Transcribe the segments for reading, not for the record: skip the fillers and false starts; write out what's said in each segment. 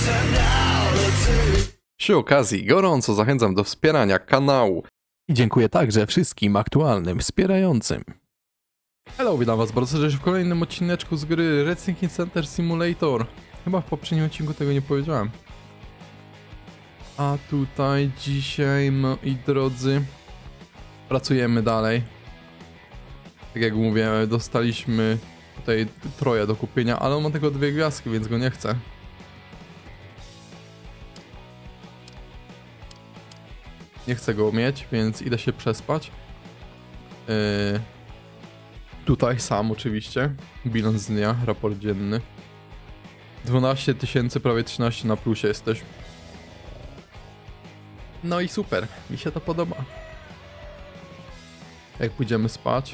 Przy okazji gorąco zachęcam do wspierania kanału i dziękuję także wszystkim aktualnym wspierającym. Hello, witam was bardzo serdecznie w kolejnym odcineczku z gry Racing Center Simulator. Chyba w poprzednim odcinku tego nie powiedziałem. A tutaj dzisiaj, moi drodzy, pracujemy dalej. Tak jak mówię, dostaliśmy tutaj Troja do kupienia, ale on ma tylko 2 gwiazdki, więc go nie chcę. Nie chcę go mieć, więc idę się przespać. Tutaj sam oczywiście. Bilans dnia, raport dzienny. 12 000, prawie 13 na plusie jesteś. No i super, mi się to podoba. Jak pójdziemy spać,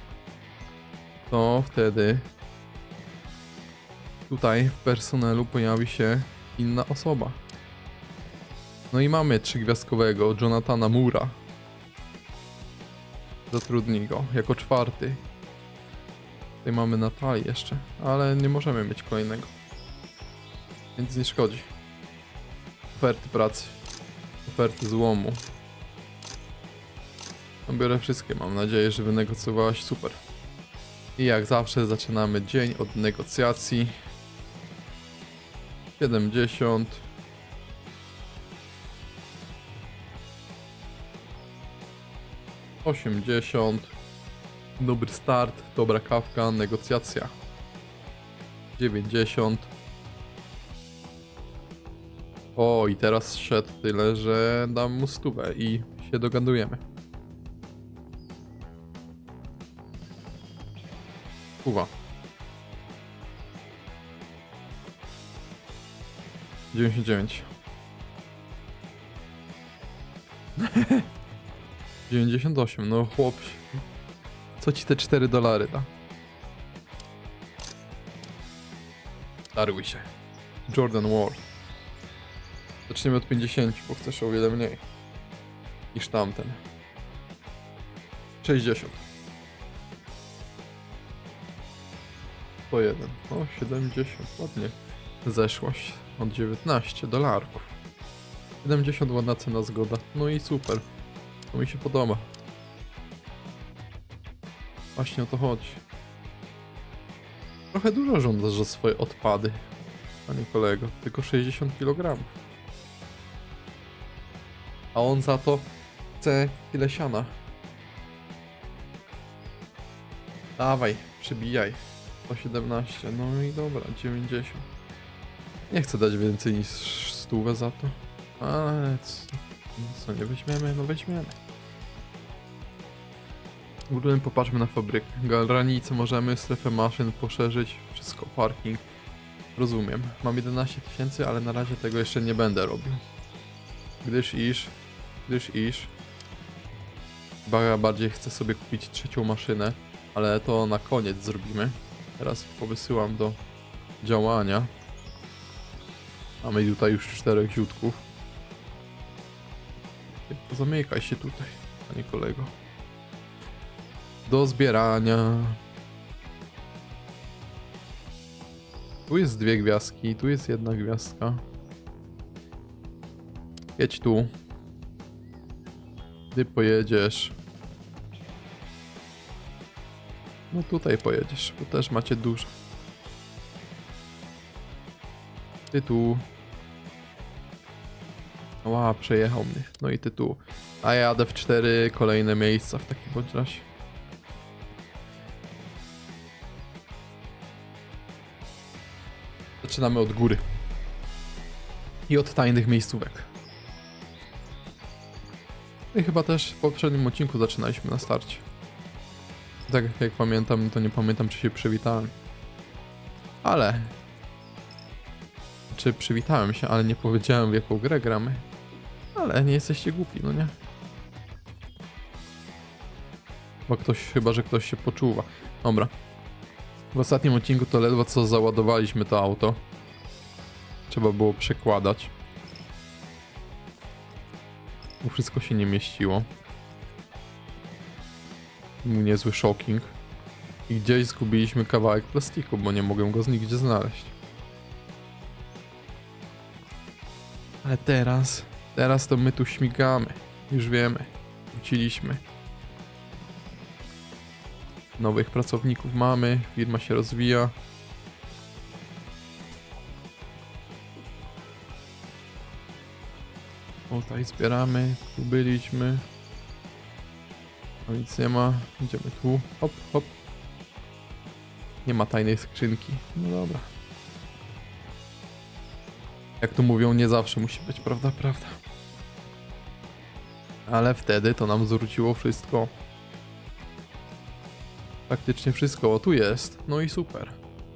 to wtedy tutaj w personelu pojawi się inna osoba. No i mamy 3-gwiazdkowego Jonathana Moore'a. Zatrudnij go jako 4. Tutaj mamy Natalię jeszcze, ale nie możemy mieć kolejnego. Więc nie szkodzi. Oferty pracy. Oferty złomu. No biorę wszystkie, mam nadzieję, że wynegocjowałaś super. I jak zawsze zaczynamy dzień od negocjacji. 70. $80. Dobry start, dobra kawka, negocjacja. 90. O, i teraz szedł tyle, że dam mu 100 i się dogadujemy. Uwa. 99. 98, no chłop. Co ci te $4 da? Darłuj się. Jordan Ward. Zaczniemy od 50, bo chcesz o wiele mniej niż tamten. 60. 101. O, 70. Ładnie. Zeszłaś od $19. 70 ładna cena, zgoda. No i super. To mi się podoba. Właśnie o to chodzi. Trochę dużo żądasz za swoje odpady, panie kolego. Tylko 60 kg. A on za to chce tyle siana. Dawaj, przybijaj. 117, no i dobra, 90. Nie chcę dać więcej niż 100 za to. Ale co, nie weźmiemy? No weźmiemy. W ogóle popatrzmy na fabrykę. Granice możemy, strefę maszyn poszerzyć, wszystko, parking. Rozumiem. Mam 11 000, ale na razie tego jeszcze nie będę robił. Gdyż bardziej chcę sobie kupić 3. maszynę, ale to na koniec zrobimy. Teraz powysyłam do działania. Mamy tutaj już 4 ziutków. Zamykaj się tutaj, panie kolego. Do zbierania. Tu jest 2 gwiazdki, tu jest 1 gwiazdka. Jedź tu. Ty pojedziesz. No tutaj pojedziesz, bo też macie dużo. Ty tu. Ła, przejechał mnie. No i ty tu. A ja jadę w 4 kolejne miejsca w takim bądź razie. Zaczynamy od góry. I od tajnych miejscówek. I chyba też w poprzednim odcinku zaczynaliśmy na starcie. Tak jak pamiętam, to nie pamiętam, czy się przywitałem. Ale... Czy przywitałem się, ale nie powiedziałem, w jaką grę gramy. Ale nie jesteście głupi, no nie? Chyba, że ktoś się poczuwa. Dobra. W ostatnim odcinku to ledwo co załadowaliśmy to auto. Trzeba było przekładać. Bo wszystko się nie mieściło. Był niezły shocking. I gdzieś zgubiliśmy kawałek plastiku, bo nie mogę go nigdzie znaleźć. Ale teraz to my tu śmigamy. Już wiemy. Wróciliśmy. Nowych pracowników mamy, firma się rozwija. O, tutaj zbieramy, tu byliśmy. No nic nie ma, idziemy tu, hop, hop. Nie ma tajnej skrzynki, no dobra. Jak tu mówią, nie zawsze musi być, prawda, prawda. Ale wtedy to nam zwróciło wszystko. Praktycznie wszystko, o tu jest, no i super.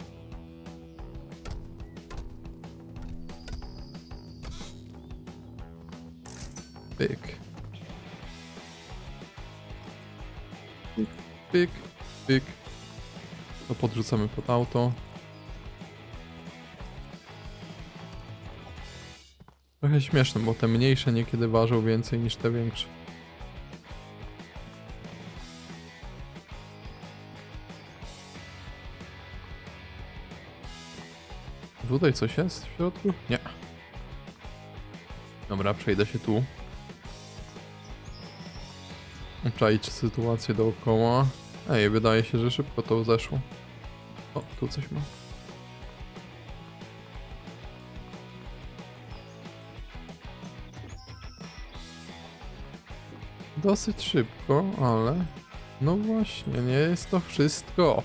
Pyk. Pyk, pyk, pyk. To podrzucamy pod auto. Trochę śmieszne, bo te mniejsze niekiedy ważą więcej niż te większe. Tutaj coś jest w środku? Nie. Dobra, przejdę się tu. Czaić sytuację dookoła. Ej, wydaje się, że szybko to zeszło. O, tu coś ma. Dosyć szybko, ale... No właśnie, nie jest to wszystko.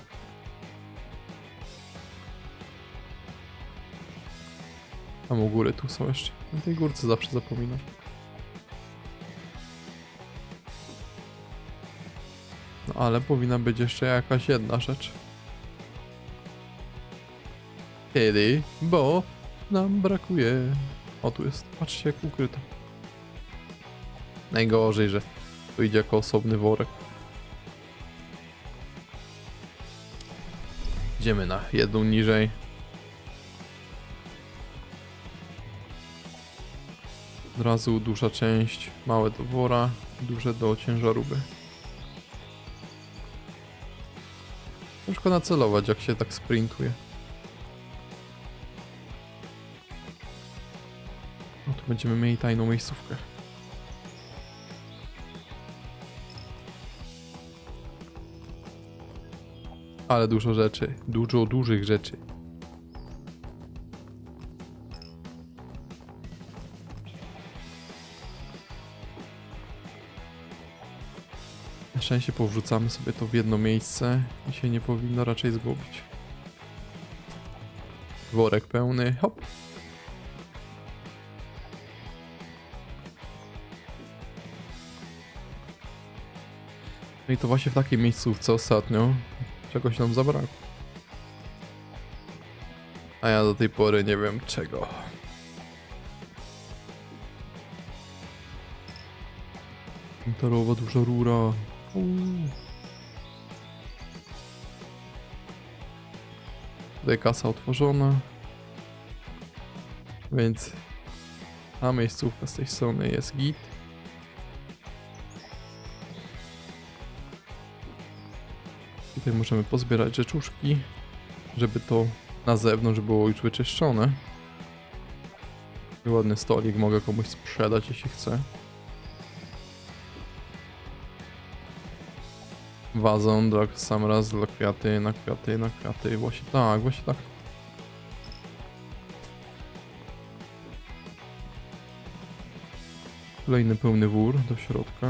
Tam u góry tu są jeszcze. Na tej górce zawsze zapominam. No ale powinna być jeszcze jakaś jedna rzecz. Kiedy? Bo nam brakuje. O, tu jest. Patrzcie, jak ukryto. Najgorzej, że to idzie jako osobny worek. Idziemy na jedną niżej. Od razu duża część, małe do wora, duże do ciężarówki. Ciężko nacelować, jak się tak sprintuje. No tu będziemy mieli tajną miejscówkę. Ale dużo rzeczy, dużo dużych rzeczy. Na szczęście powrzucamy sobie to w jedno miejsce i się nie powinno raczej zgubić. Worek pełny, hop. No i to właśnie w takiej miejscówce ostatnio czegoś nam zabrakło. A ja do tej pory nie wiem czego. Metalowa duża rura. Tutaj kasa otworzona. Więc ta miejscówka z tej strony jest git. Tutaj możemy pozbierać rzeczuszki, żeby to na zewnątrz było już wyczyszczone. Ładny stolik, mogę komuś sprzedać, jeśli chcę. Wazon dla sam raz dla kwiaty, na kwiaty, na kwiaty. Właśnie tak, właśnie tak. Kolejny pełny wór do środka.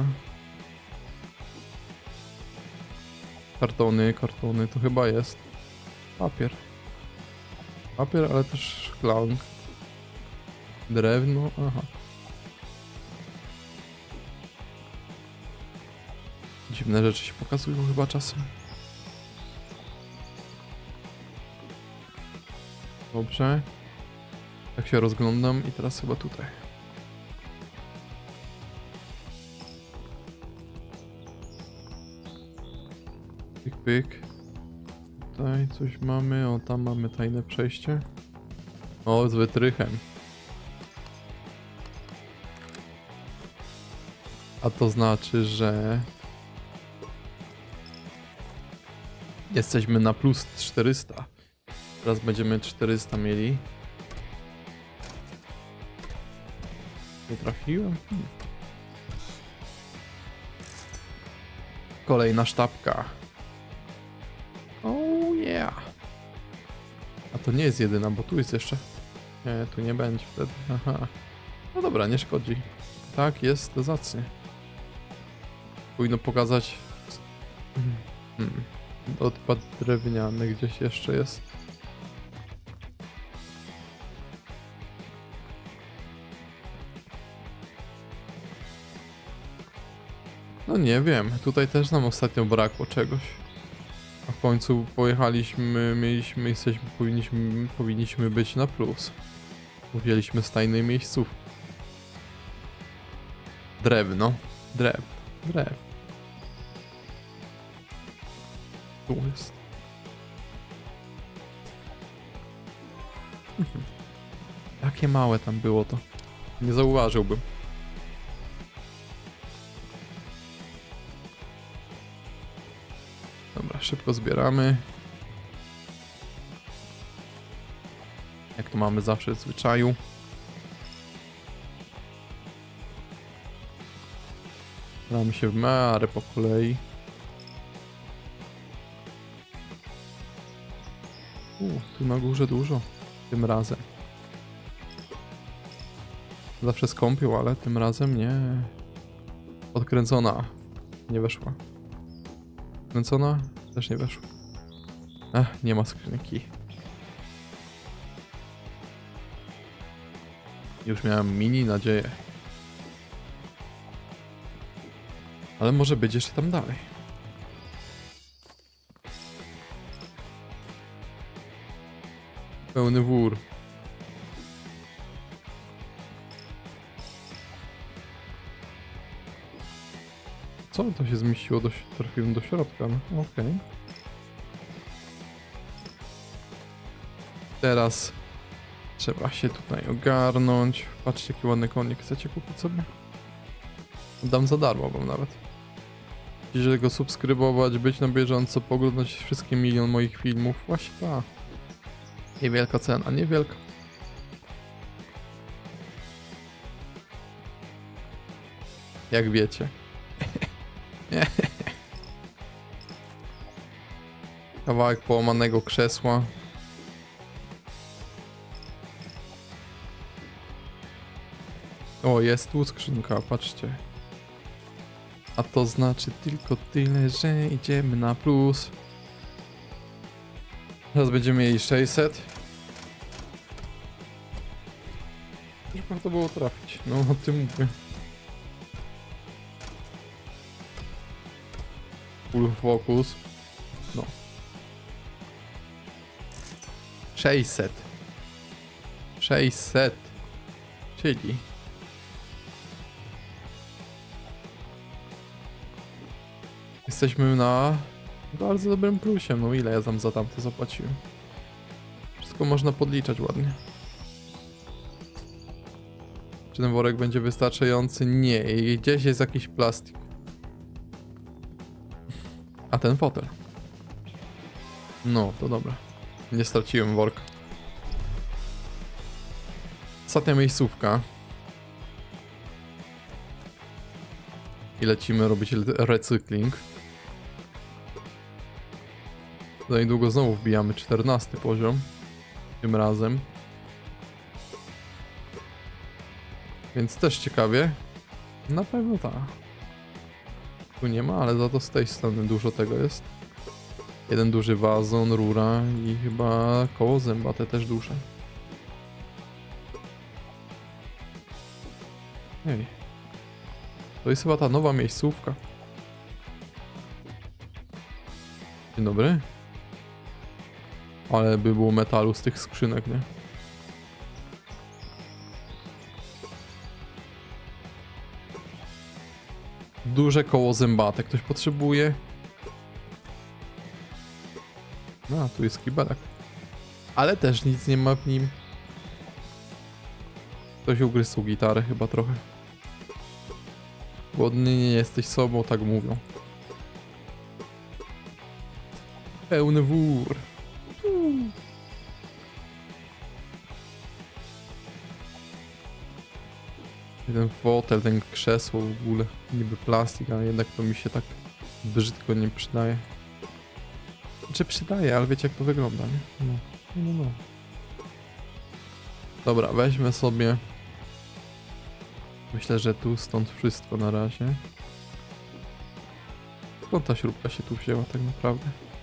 Kartony, kartony, to chyba jest papier. Papier, ale też szklank. Drewno, aha. Dziwne rzeczy się pokazują chyba czasem. Dobrze. Tak się rozglądam i teraz chyba tutaj. Pyk, pyk. Tutaj coś mamy, o tam mamy tajne przejście. O, z wytrychem. A to znaczy, że jesteśmy na plus 400. Teraz będziemy 400 mieli. Nie trafiłem? Kolejna sztabka. Oh yeah. A to nie jest jedyna, bo tu jest jeszcze. Nie, tu nie będzie wtedy. Aha. No dobra, nie szkodzi. Tak, jest zacnie. Powinno pokazać... Odpad drewniany gdzieś jeszcze jest. No nie wiem, tutaj też nam ostatnio brakło czegoś. A w końcu pojechaliśmy, powinniśmy być na plus. Wzięliśmy z tajnej miejscówki. Drewno. Drew. Tu jest. Jakie małe tam było to. Nie zauważyłbym. Dobra, szybko zbieramy. Jak to mamy zawsze w zwyczaju. Staramy się w miarę po kolei. Tu na górze dużo. Tym razem. Zawsze skąpił, ale tym razem nie. Odkręcona. Nie weszła. Odkręcona? Też nie weszła. Nie ma skrzynki. Już miałem mini nadzieję. Ale może być jeszcze tam dalej. Pełny wór. Co? To się zmieściło, trafiłem do środka. No, okej. Teraz trzeba się tutaj ogarnąć. Patrzcie, jaki ładny konik. Chcecie kupić sobie? Dam za darmo wam nawet. Chcecie go subskrybować, być na bieżąco, poglądać wszystkie milion moich filmów. Właśnie ta. Niewielka cena, niewielka. Jak wiecie. Kawałek połamanego krzesła. O, jest tu skrzynka, patrzcie. A to znaczy tylko tyle, że idziemy na plus. Teraz będziemy mieli 600. Już warto było trafić. No o tym mówię. Full focus. No. 600. 600. Czyli... Jesteśmy na bardzo dobrym plusie. No ile ja tam za tamte zapłaciłem? Wszystko można podliczać ładnie. Czy ten worek będzie wystarczający? Nie. Gdzieś jest jakiś plastik. A ten fotel. No, to dobra. Nie straciłem worka. Ostatnia miejscówka. I lecimy robić recykling. Za niedługo znowu wbijamy 14 poziom. Tym razem. Więc też ciekawie. Na pewno tak. Tu nie ma, ale za to z tej strony dużo tego jest. Jeden duży wazon, rura i chyba koło zębate też duże. Ej. To jest chyba ta nowa miejscówka. Dzień dobry. Ale by było metalu z tych skrzynek, nie? Duże koło zębate. Ktoś potrzebuje? No, tu jest kibelek. Ale też nic nie ma w nim. Ktoś ugryzł gitarę chyba trochę. Głodny nie jesteś sobą, tak mówią. Pełny wór. ten fotel, ten krzesło w ogóle, niby plastik, ale jednak to mi się tak brzydko nie przydaje. Znaczy przydaje, ale wiecie jak to wygląda, nie? No. Dobra, weźmy sobie... Myślę, że tu stąd wszystko na razie. Skąd ta śrubka się tu wzięła tak naprawdę?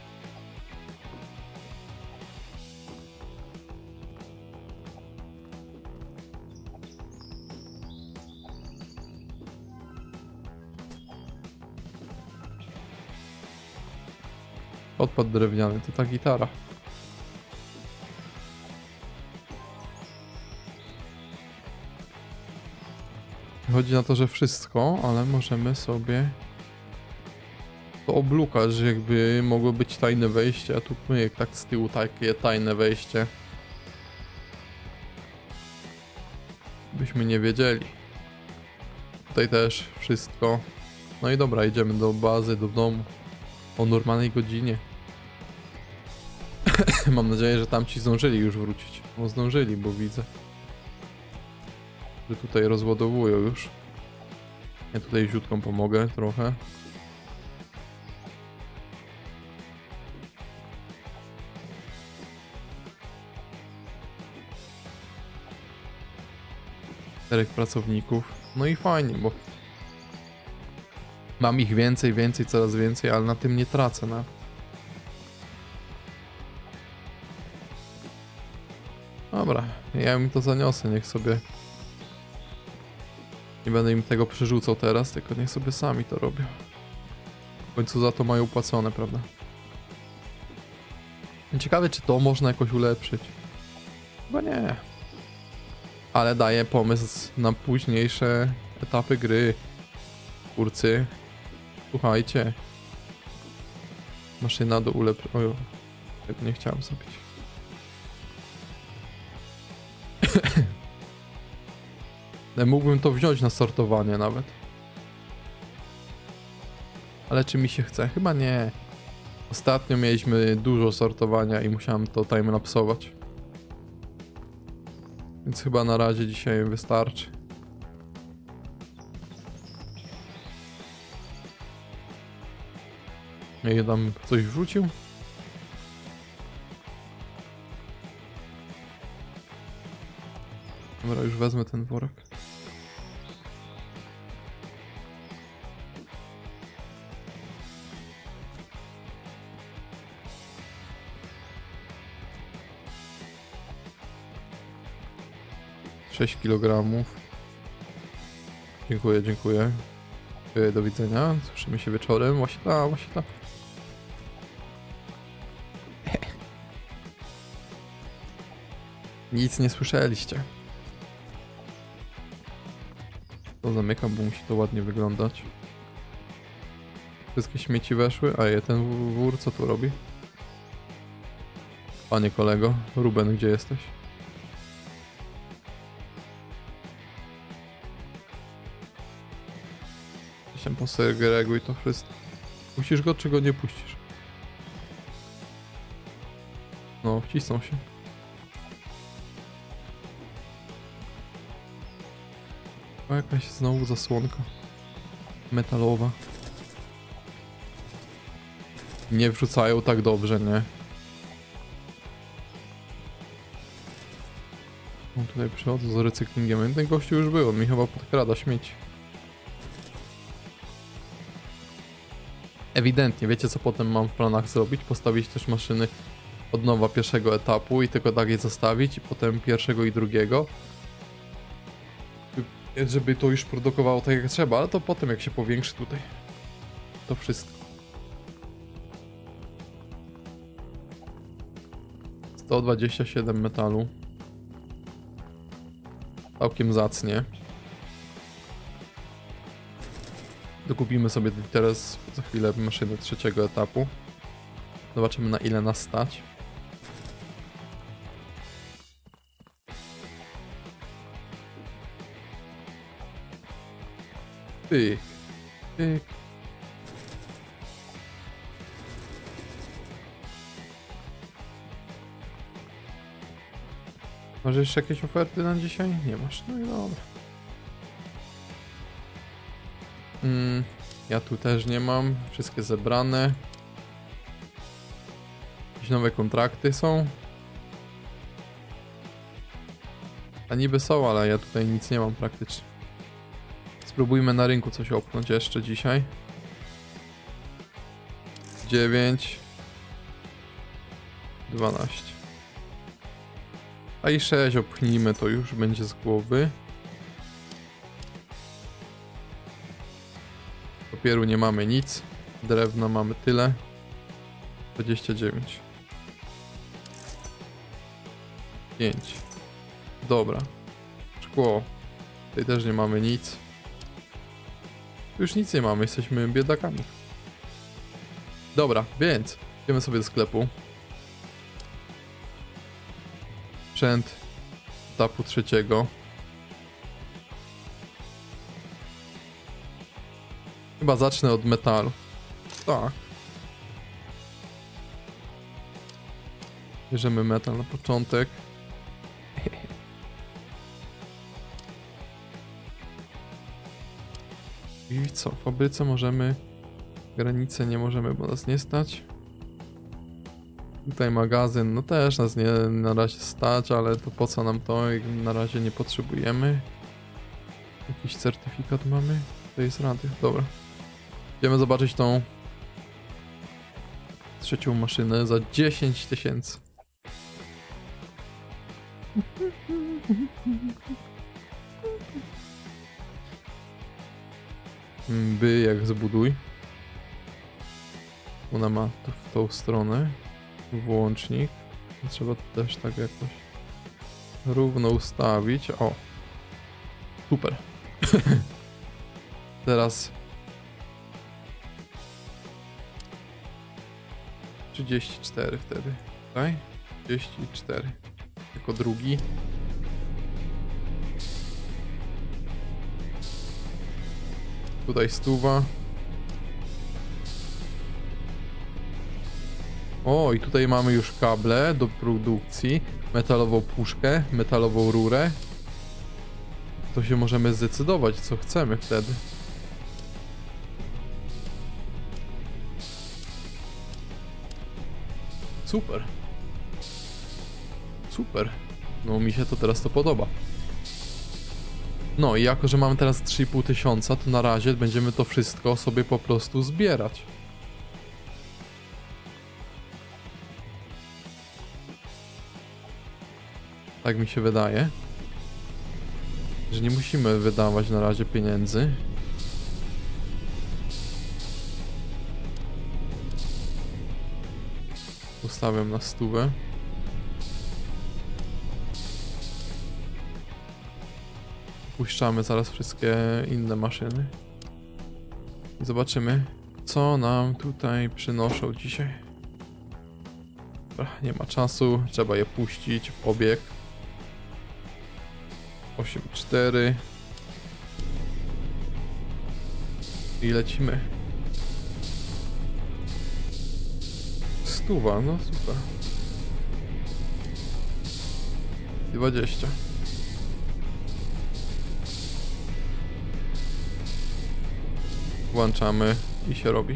Odpad drewniany, to ta gitara. Chodzi na to, że wszystko, ale możemy sobie to oblukać, że jakby mogło być tajne wejście, a tu myk, tak z tyłu takie tajne wejście. Byśmy nie wiedzieli. Tutaj też wszystko. No i dobra, idziemy do bazy, do domu. O normalnej godzinie. Mam nadzieję, że tamci zdążyli już wrócić. No zdążyli, bo widzę, że tutaj rozładowują już. Ja tutaj ziutką pomogę trochę. Czterech pracowników. No i fajnie, bo mam ich więcej, coraz więcej, ale na tym nie tracę, no. Dobra, ja im to zaniosę, niech sobie... Nie będę im tego przerzucał teraz, tylko niech sobie sami to robią. W końcu za to mają płacone, prawda? Ciekawe, czy to można jakoś ulepszyć. Chyba nie. Ale daje pomysł na późniejsze etapy gry. Kurcy, słuchajcie. Maszyna do ulepszenia. Ojo, tego nie chciałem zrobić. Mógłbym to wziąć na sortowanie nawet. Ale czy mi się chce? Chyba nie. Ostatnio mieliśmy dużo sortowania i musiałem to timelapsować. Więc chyba na razie dzisiaj wystarczy. Nie tam coś wrzucił? Dobra, już wezmę ten worek. Sześć kilogramów. Dziękuję, dziękuję. Do widzenia. Słyszymy się wieczorem. Właśnie tam. Nic nie słyszeliście. To zamykam, bo musi to ładnie wyglądać. Wszystkie śmieci weszły, a ten wór co tu robi? Panie kolego, Ruben, gdzie jesteś? Się posegreguj to wszystko. Puścisz go, czy go nie puścisz? No, wcisną się. O, jakaś znowu zasłonka metalowa. Nie wrzucają tak dobrze, nie? No, tutaj przychodzę z recyklingiem. Ten gościu już był, on mi chyba podkrada śmieci. Ewidentnie, wiecie co potem mam w planach zrobić? Postawić też maszyny od nowa pierwszego etapu i tylko tak je zostawić i potem pierwszego i drugiego. Żeby to już produkowało tak jak trzeba, ale to potem jak się powiększy tutaj. To wszystko. 127 metalu. Całkiem zacnie. Dokupimy sobie teraz za chwilę maszyny trzeciego etapu. Zobaczymy na ile nas stać. Pyk. Pyk. Masz jeszcze jakieś oferty na dzisiaj? Nie masz, no i dobra. Ja tu też nie mam. Wszystkie zebrane. Jakieś nowe kontrakty są. A niby są, ale ja tutaj nic nie mam praktycznie. Spróbujmy na rynku coś opchnąć jeszcze dzisiaj. 9. 12. A i 6 opchnijmy, to już będzie z głowy. Papieru nie mamy nic. Drewna mamy tyle. 29. 5. Dobra. Szkło. Tutaj też nie mamy nic. Tu już nic nie mamy, jesteśmy biedakami. Dobra, więc idziemy sobie do sklepu. Sprzęt etapu 3. Chyba zacznę od metalu. Tak. Bierzemy metal na początek. I co? W fabryce możemy... Granice nie możemy, bo nas nie stać. Tutaj magazyn, no też nas nie na razie stać, ale to po co nam to? Na razie nie potrzebujemy. Jakiś certyfikat mamy? To jest radio, dobra. Idziemy zobaczyć tą 3. maszynę za 10 000. Jak zbuduj. Ona ma tu w tą stronę włącznik. Trzeba to też tak jakoś równo ustawić. O! Super. Teraz 34 wtedy. Tutaj? 34. Jako drugi. Tutaj 100. O, i tutaj mamy już kable do produkcji, metalową puszkę, metalową rurę. To się możemy zdecydować, co chcemy wtedy. Super. Super. No mi się to teraz to podoba. No i jako, że mamy teraz 3500, to na razie będziemy to wszystko sobie po prostu zbierać. Tak mi się wydaje, że nie musimy wydawać na razie pieniędzy. Ustawiam na 100. Puszczamy zaraz wszystkie inne maszyny. I zobaczymy, co nam tutaj przynoszą dzisiaj. Dobra, nie ma czasu, trzeba je puścić w obieg. 8,4 i lecimy. 100, no super. 20. Włączamy i się robi.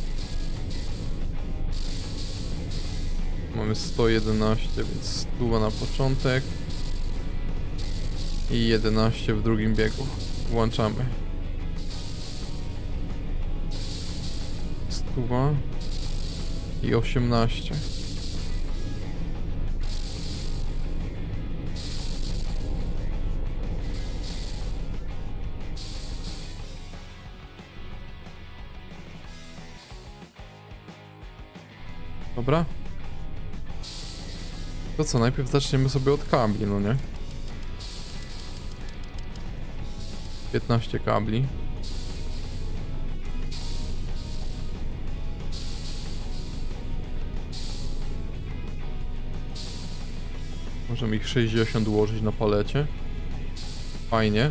Mamy 111, więc 100 na początek. I 11 w drugim biegu. Włączamy. 100 i 18. Dobra. To co, najpierw zaczniemy sobie od kabli, no nie? 15 kabli. Możemy ich 60 ułożyć na palecie. Fajnie.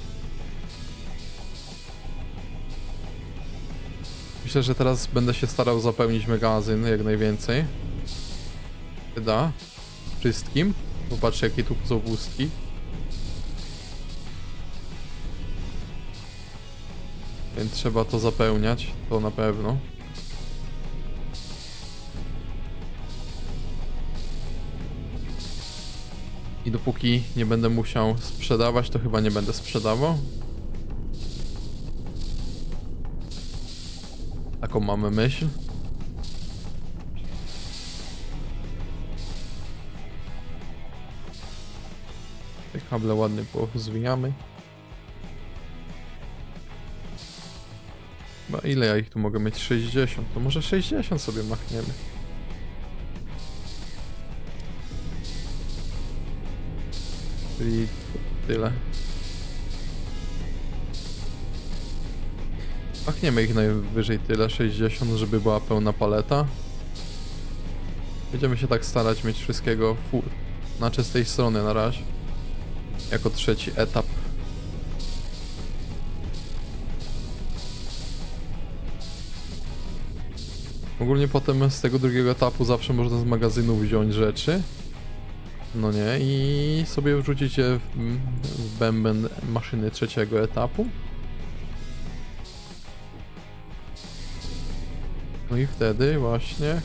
Myślę, że teraz będę się starał zapełnić magazyn jak najwięcej. Da. Wszystkim. Popatrzcie, jakie tu są pustki. Więc trzeba to zapełniać, to na pewno. I dopóki nie będę musiał sprzedawać, to chyba nie będę sprzedawał. Taką mamy myśl. Te kable ładnie pozwijamy. Chyba ile ja ich tu mogę mieć? 60. To może 60 sobie machniemy. Czyli tyle. Machniemy ich najwyżej tyle, 60, żeby była pełna paleta. Będziemy się tak starać mieć wszystkiego full. Znaczy z tej strony na razie. Jako trzeci etap. Ogólnie potem z tego drugiego etapu zawsze można z magazynu wziąć rzeczy. No nie, i sobie wrzucić je w bęben maszyny trzeciego etapu. No i wtedy właśnie...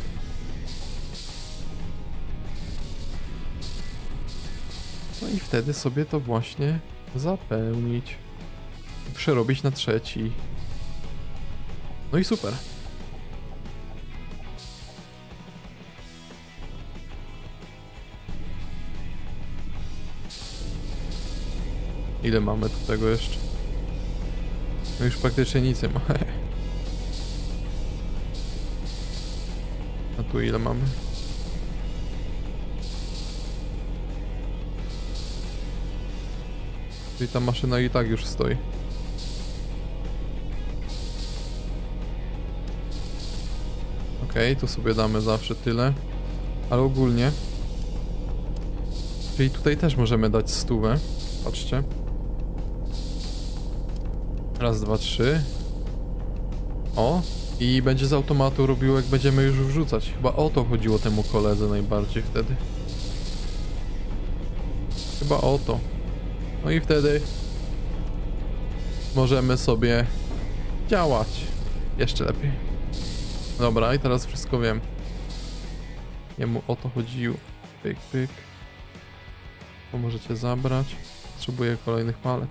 No i wtedy sobie to właśnie zapełnić. Przerobić na trzeci. No i super. Ile mamy tu tego jeszcze? No już praktycznie nic nie ma. A tu ile mamy? Czyli ta maszyna i tak już stoi. Okej, tu sobie damy zawsze tyle. Ale ogólnie... Czyli tutaj też możemy dać 100. Patrzcie. Raz, dwa, trzy. O! I będzie z automatu robił, jak będziemy już wrzucać. Chyba o to chodziło temu koledze najbardziej wtedy. Chyba o to. No i wtedy możemy sobie działać jeszcze lepiej. Dobra, i teraz wszystko wiem. Jemu o to chodziło. Pyk, pyk. To możecie zabrać. Potrzebuję kolejnych palet.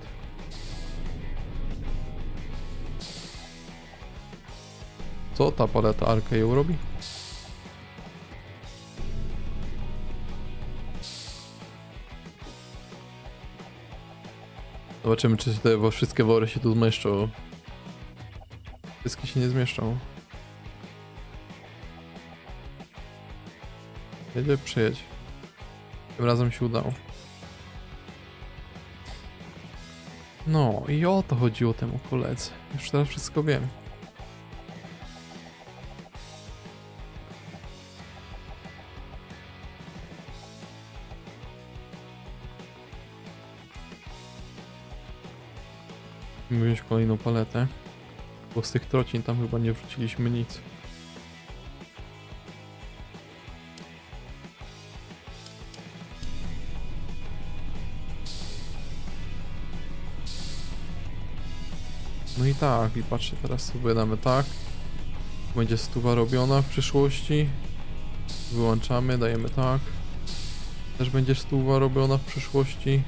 Co ta paleta RKO robi? Zobaczymy, czy te wszystkie wory się tu zmieszczą. Wszystkie się nie zmieszczą. Jedzie, przyjedź. Tym razem się udało. No i o to chodziło temu koledze. Już teraz wszystko wiem. Musimy wziąć kolejną paletę. Bo z tych trocin tam chyba nie wrzuciliśmy nic. No i tak, i patrzcie, teraz sobie damy tak. Będzie 100 robiona w przyszłości. Wyłączamy, dajemy tak. Też będzie 100 robiona w przyszłości.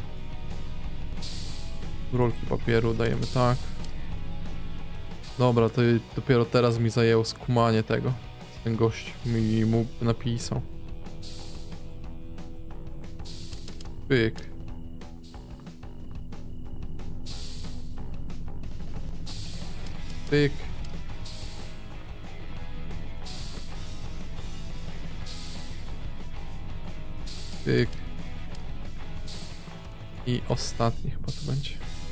Rolki papieru dajemy tak. Dobra, to dopiero teraz mi zajęło skumanie tego. Ten gość mi napisał. Pyk. Pyk. Pyk. I ostatni chyba to będzie.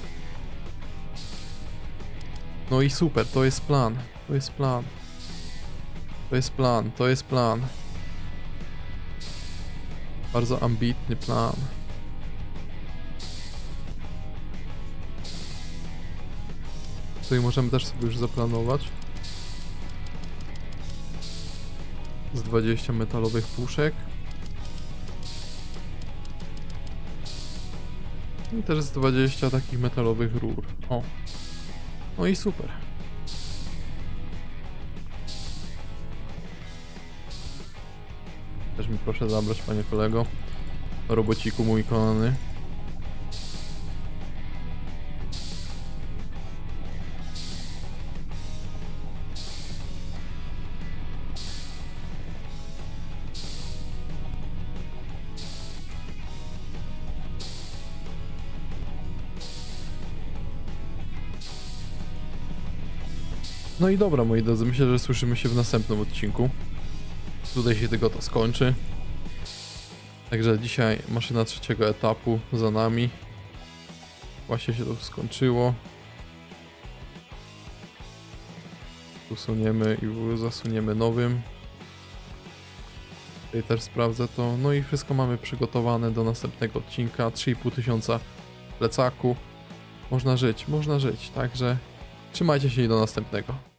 No i super, to jest plan. To jest plan. To jest plan, to jest plan. Bardzo ambitny plan. Tutaj możemy też sobie już zaplanować. Z 20 metalowych puszek. I też z 20 takich metalowych rur. O. No i super. Też mi proszę zabrać, panie kolego. Robociku mój kochany. No i dobra, moi drodzy, myślę, że słyszymy się w następnym odcinku. Tutaj się tylko to skończy. Także dzisiaj maszyna trzeciego etapu za nami. Właśnie się to skończyło. Usuniemy i zasuniemy nowym. Tutaj też sprawdzę to. No i wszystko mamy przygotowane do następnego odcinka. 3500 plecaku. Można żyć, także trzymajcie się i do następnego.